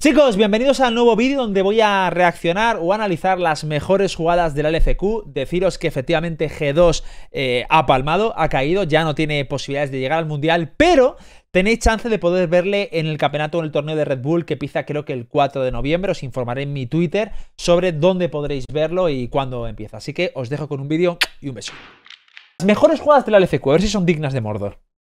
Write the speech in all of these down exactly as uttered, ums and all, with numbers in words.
Chicos, bienvenidos al nuevo vídeo donde voy a reaccionar o analizar las mejores jugadas del L C Q. Deciros que efectivamente G dos eh, ha palmado, ha caído, ya no tiene posibilidades de llegar al Mundial, pero tenéis chance de poder verle en el campeonato, en el torneo de Red Bull, que empieza creo que el cuatro de noviembre. Os informaré en mi Twitter sobre dónde podréis verlo y cuándo empieza. Así que os dejo con un vídeo y un beso. Las mejores jugadas del L C Q, a ver si son dignas de Mordor.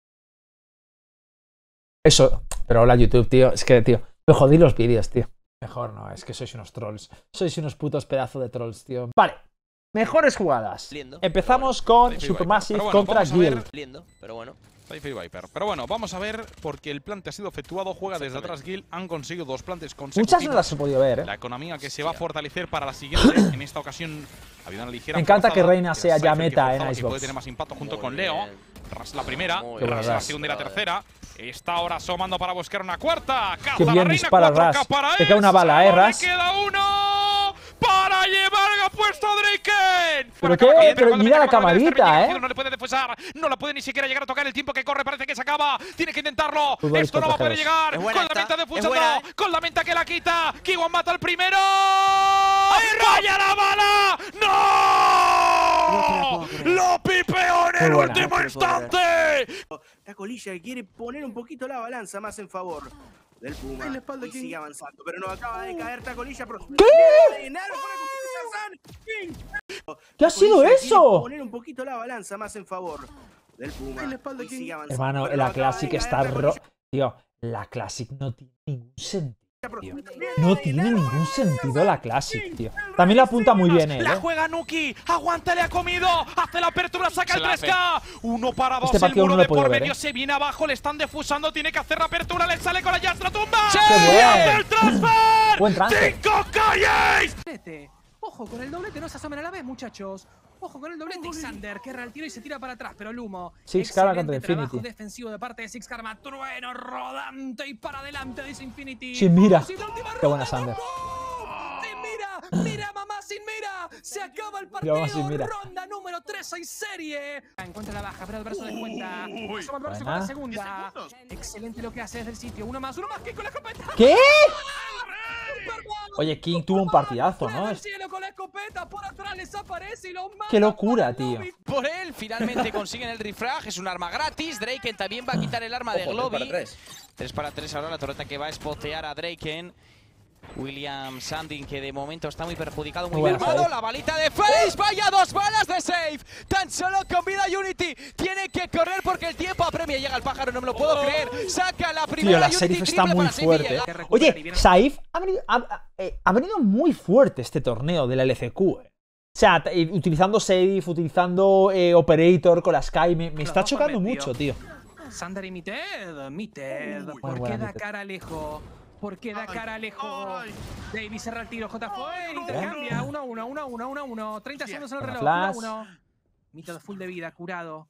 Eso, pero hola YouTube, tío, es que, tío... Me jodí los vídeos, tío. Mejor no, es que sois unos trolls. Sois unos putos pedazos de trolls, tío. Vale, mejores jugadas. Lindo, Empezamos bueno, con Supermassive bueno, contra Gil. Lindo, pero bueno. Viper. Pero bueno, vamos a ver, porque el plante ha sido efectuado, juega desde atrás Gil, han conseguido dos plantes consecutivos. Muchas no las he podido ver, ¿eh? La economía que se va a fortalecer para la siguiente, en esta ocasión ha habido una ligera Me encanta forzada, que Reina sea ya meta en Icebox. Puede tener más impacto junto Muy con Leo. Ras la primera, Ras la segunda y la tercera. Está ahora asomando para buscar una cuarta. Qué bien dispara Ras. Te queda una bala, eh, Ras. Queda uno para llevar a puesto Draken. ¿Pero qué? Pero mira la camarita, eh. No le puede defusar, no la puede ni siquiera llegar a tocar. El tiempo que corre parece que se acaba. Tiene que intentarlo. Esto no va a poder llegar. Con la menta defusando, con la menta que la quita. Kiwan mata al primero. ¡Vaya la bala! ¡No! ¡Lo pipeó en el último instante! La colilla que quiere poner un poquito la balanza más en favor del Puma. En la espalda y sigue avanzando, pero no acaba de caer Tacolilla. ¿Qué? ¿Qué ha sido eso? Poner un poquito la balanza más en favor del Puma. En la espalda y sigue avanzando. Hermano, la Classic está ro... Tío, la Classic no tiene ningún sentido. Tío. No tiene ningún sentido la Classic, tío. También la apunta muy bien, ¿eh? La juega Nuki. Aguanta, le ha comido. Hace la apertura, saca el tres K. Uno para dos. Este el muro no de por ver, medio ¿eh? se viene abajo. Le están defusando. Tiene que hacer la apertura. Le sale con la Yastra tumba. ¡Sí! ¡Y hace el transfer! Buen transfer. ¡Cinco calles! Ojo con el doblete, no se asomen a la vez, muchachos. Ojo con el doblete, Xander, que erra el tiro y se tira para atrás, pero el humo. Six Karma contra trabajo Infinity. defensivo de parte de Six Karma. Trueno rodante y para adelante, dice Infinity. Sin mira. Qué buena Xander. Sin mira, mira mamá, sin mira. Se acaba el partido. Sin mira. Ronda número tres y serie. Encuentra la baja, pero el brazo descuenta. Asoma el brazo con la segunda. Excelente lo que hace desde el sitio. Uno más, uno más que con la escopeta. ¿Qué? Oye, King tuvo un partidazo, ¿no? Con la escopeta, por atrás les aparece y lo mata. Qué locura, tío. Por él, finalmente consiguen el refrag. Es un arma gratis. Draken también va a quitar el arma de Globby. tres para tres ahora la torreta que va a spotear a Draken. William Sandin, que de momento está muy perjudicado, muy, muy mermado. La balita de Face, vaya dos balas de safe. Tan solo con vida Unity. Tiene que correr porque el tiempo apremia. Llega el pájaro, no me lo puedo creer. Saca la primera. Tío, la Saif está muy fuerte. Oye, Saif ha venido, ha, eh, ha venido muy fuerte este torneo del L C Q. Eh. O sea, utilizando Saif, utilizando eh, Operator con la Sky. Me, me está chocando mucho, tío. Sander y Mited. Mited. ¿Por qué da cara lejos? ¿Por qué da cara lejos? Davis cerra el tiro, J F intercambia. uno a uno, uno a uno, uno a uno. treinta segundos en el reloj. uno a uno. Mited full de vida, curado.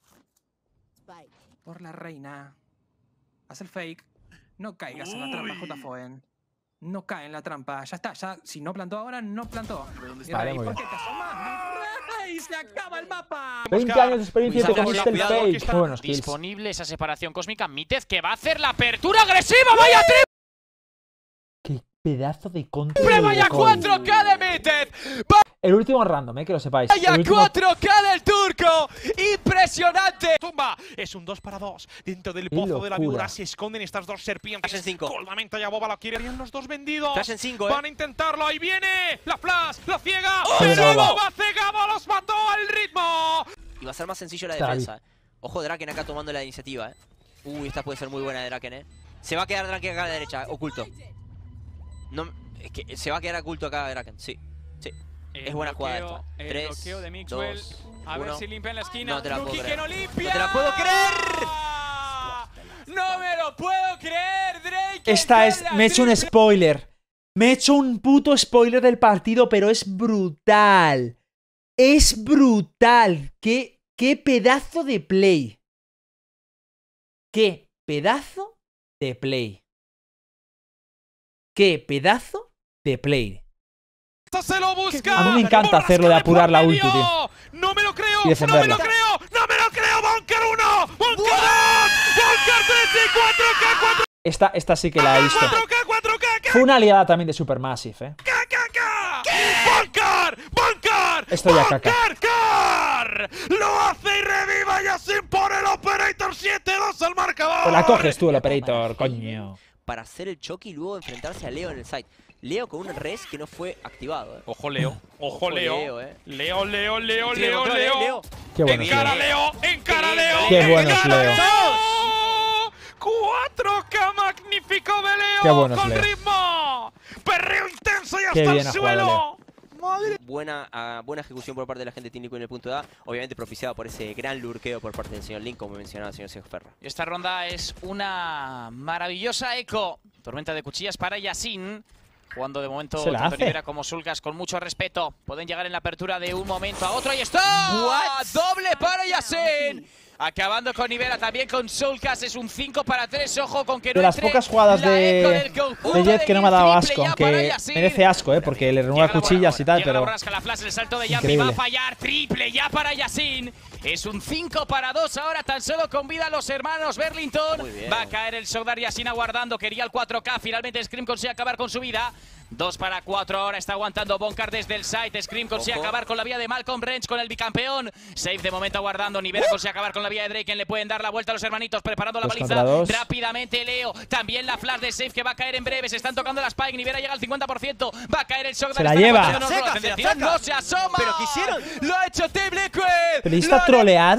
Por la reina. Hace el fake. No caigas en la trampa, J F. No cae en la trampa. Ya está, ya. Si no plantó ahora, no plantó. Vale, muy ¿Por bien. qué te asomas? ¡Ay, se acaba el mapa! veinte años de experiencia y te consiste el fake. Muy buenos kills. Disponible esa separación cósmica. Mited que va a hacer la apertura agresiva. ¡Vaya triple! Qué pedazo de contra. ¡Vaya cuatro K de Mited! El último random, eh, que lo sepáis. ¡Vaya último... cuatro K del turco! ¡Impresionante! Tumba, es un dos para dos. Dentro del pozo de la viura se esconden estas dos serpientes. Flash en cinco. Con la menta y a Boba la quieren los dos vendidos. Flash en cinco, eh. Van a intentarlo, ahí viene. La flash, la ciega. ¡Oh, pero Boba cegaba, los mató al ritmo. Y va a ser más sencillo la Está defensa. ahí. Ojo, Draken acá tomando la iniciativa, eh. Uy, esta puede ser muy buena de Draken, eh. Se va a quedar Draken acá a la derecha, oculto. No, es que se va a quedar oculto acá Draken, sí. Sí. El es buena bloqueo, jugada esta. el tres, bloqueo de Mixwell. dos, a ver uno. si limpia en la esquina. No te la puedo Nuki creer. que no limpia. No te la puedo creer. No me lo puedo creer, Drake. Esta es... Me he hecho un spoiler. Me he hecho un puto spoiler del partido, pero es brutal. Es brutal. Qué, qué pedazo de play. Qué pedazo de play. Qué pedazo de play. Se lo busca. A mí me encanta hacerlo de apurar la ulti, tío. No me lo creo, Y no me lo defenderla. creo, no me lo creo. Bunker uno, Bunker dos, Bunker tres y cuatro K, cuatro Esta, esta sí que la he visto. K, cuatro K, Fue una aliada también de Supermassive, ¿eh? ¡Bunker! ¡Bunker! Esto ya caca. ¡Bunker! ¡Lo hace y reviva Yasin por el Operator! siete dos al marcador. Pues la coges tú, el Operator, coño. Para hacer el choque y luego enfrentarse a Leo en el site. Leo con un res que no fue activado, eh. Ojo Leo, ojo, Ojo Leo. Leo, eh. Leo, Leo, Leo, Tiene Leo, control, eh, Leo. Leo. Qué bueno es Encara Leo. Leo, encara Leo. Qué bueno es encara Leo. cuatro K magnífico de Leo. Qué bueno es con Leo. ritmo. Perreo intenso y Qué hasta bien el ha jugado suelo. Madre. Buena, uh, buena ejecución por parte de la gente de Team Liquid en el punto A. Obviamente propiciado por ese gran lurqueo por parte del señor Link, como mencionaba el señor Seferra. Y esta ronda es una maravillosa eco. Tormenta de cuchillas para Yasin. Jugando de momento Se la tanto hace. Nibera como Sulkas con mucho respeto. Pueden llegar en la apertura de un momento a otro. ¡Ahí está! What? ¡Doble para Yasin! Acabando con Nibera, también con Sulkas. Es un cinco para tres. Ojo con que no De las entre pocas jugadas la eco del de, conjunto de Jet que no me ha dado triple asco, ya para aunque Yasin. merece asco, ¿eh? Porque le renueva Llega la cuchillas bola, y tal, llega la pero... borrasca, la flash, el salto de Yampi Increíble. va a fallar. Triple ya para Yasin. Es un cinco para dos. Ahora tan solo con vida los hermanos Burlington. Muy bien. Va a caer el Sogdar. Yasin aguardando. Quería el cuatro K. Finalmente Scream consigue acabar con su vida. dos para cuatro. Ahora está aguantando Bunker desde el site. Scream consigue Ojo. acabar con la vía de Malcolm Wrench con el bicampeón. Save de momento aguardando. Nivera consigue acabar con la vía de Drake. Le pueden dar la vuelta a los hermanitos. Preparando la Dos baliza. contra dos. Rápidamente Leo. También la flash de Save que va a caer en breve. Se están tocando la Spike. Nivera llega al cincuenta por ciento. Va a caer el Sogdar. Se la Están lleva. aguantando, Se la no, saca, se la atención, saca. no se asoma. ¿Pero qué hicieron? Lo ha hecho Team Liquid. ¿Pero esta Lo han troleada?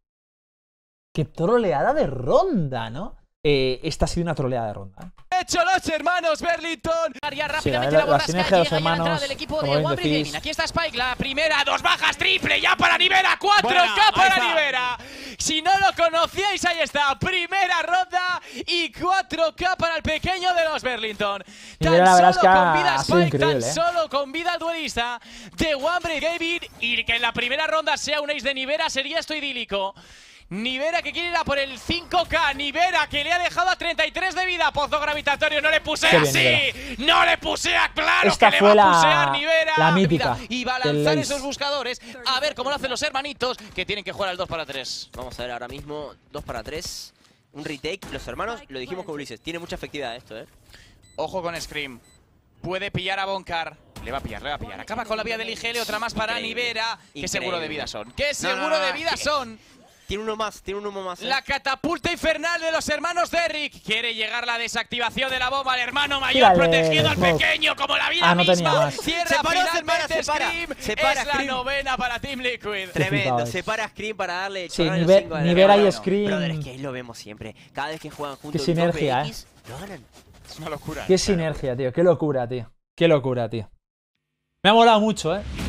Qué troleada de ronda, ¿no? Eh, esta ha sido una troleada de ronda. hecho los hermanos Burlington. Haría rápidamente la- la la borrasca. sinergia de los Llega ya la entrada hermanos, del equipo como de bien One Break decís. Gaming. Aquí está Spike, la primera, dos bajas, triple ya para Nivera, cuatro K Buena, ahí para está. Nivera. Si no lo conocíais, ahí está, primera ronda y cuatro K para el pequeño de los Burlington. Tan Nivera, la verdad es solo que con ha- vida ha sido Spike, tan increíble, ¿eh? solo con vida el duelista de One Break Gaming, y que en la primera ronda sea un ace de Nivera sería esto idílico. Nivera que quiere ir a por el cinco K. Nivera que le ha dejado a treinta y tres de vida. Pozo gravitatorio, no le pusea Qué bien, así. No le pusea, claro Esta que fue le va la- a pusear Nivera. la mítica Y va a del lanzar ace. esos buscadores. A ver cómo lo hacen los hermanitos que tienen que jugar al dos para tres. Vamos a ver ahora mismo, dos para tres. Un retake. Los hermanos, lo dijimos con Ulises, tiene mucha efectividad esto, eh. Ojo con Scream. Puede pillar a Bonkar. Le va a pillar, le va a pillar. Acaba con la vía del I G L, otra más para Increíble. Nivera. Qué Increíble. seguro de vida son. Qué No, seguro no, no, de vida que- son. Tiene uno más, tiene uno más. eh. La catapulta infernal de los hermanos Derrick. Quiere llegar la desactivación de la bomba. El hermano mayor Tírale, protegido al Smoke. pequeño como la vida Ah, no tenía misma. más. Cierra Se paró, se finalmente para, se para. Scream. Se para, es la Scream. novena para Team Liquid. Qué Tremendo, flipado se es. para Scream para darle Sí, chorrar el Nive- cinco de Nivera y regalo. Scream. Brother, es que ahí lo vemos siempre. Cada vez que juegan juntos Qué en dos sinergia, V X, lo ganan. Es una locura. Qué sinergia, tío. Qué locura, tío. Qué locura, tío. Me ha molado mucho, ¿eh?